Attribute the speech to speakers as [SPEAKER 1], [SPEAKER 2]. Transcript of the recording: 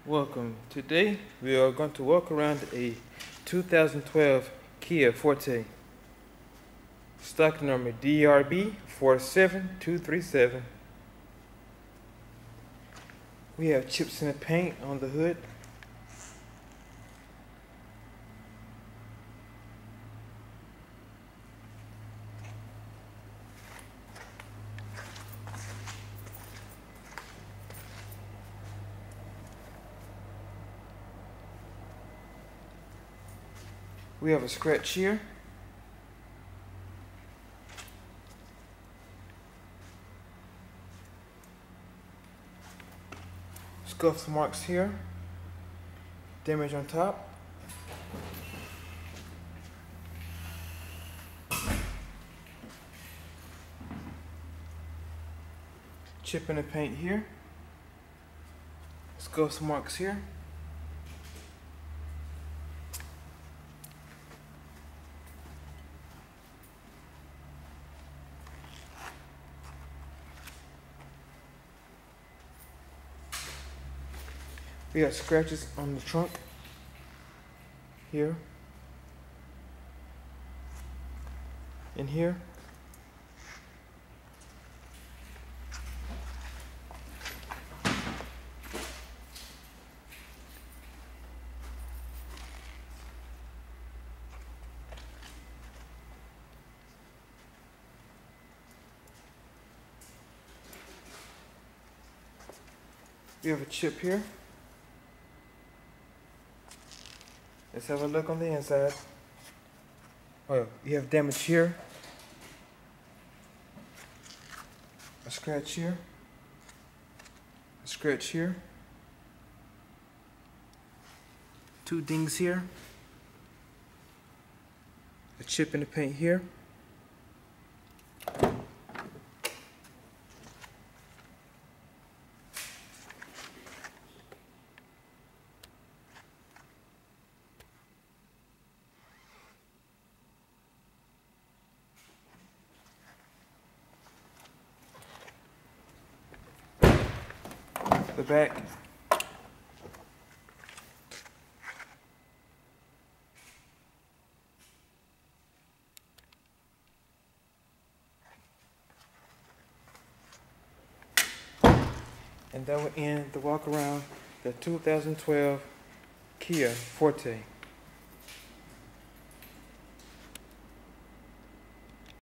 [SPEAKER 1] Welcome. Today we are going to walk around a 2012 Kia Forte. Stock number DRB 47237. We have chips in the paint on the hood. We have a scratch here. Scuff marks here. Damage on top. Chip in the paint here. Scuff marks here. We have scratches on the trunk here and here. We have a chip here. Let's have a look on the inside. Oh, you have damage here. A scratch here. A scratch here. Two dings here. A chip in the paint here. The back. And that will end the walk around the 2012 Kia Forte.